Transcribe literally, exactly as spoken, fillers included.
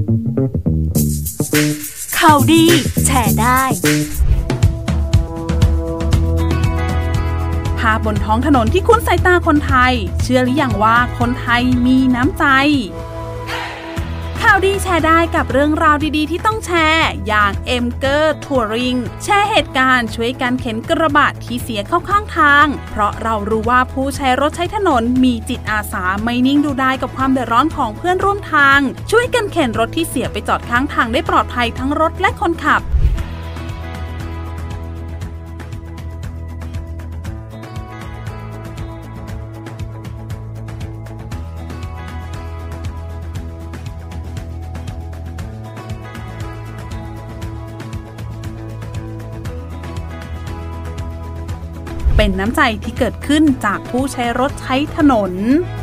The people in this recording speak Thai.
ข่าวดีแชร์ได้ภาพบนท้องถนนที่คุ้นสายตาคนไทยเชื่อหรือยังว่าคนไทยมีน้ำใจข่าวดีแชร์ได้กับเรื่องราวดีๆที่ต้องแชร์อย่างเอ็มเกอร์ทัวริงแชร์เหตุการณ์ช่วยกันเข็นกระบะที่เสียเข้าข้างทางเพราะเรารู้ว่าผู้ใช้รถใช้ถนนมีจิตอาสาไม่นิ่งดูดายกับความเดือดร้อนของเพื่อนร่วมทางช่วยกันเข็นรถที่เสียไปจอดข้างทางได้ปลอดภัยทั้งรถและคนขับเป็นน้ำใจที่เกิดขึ้นจากผู้ใช้รถใช้ถนน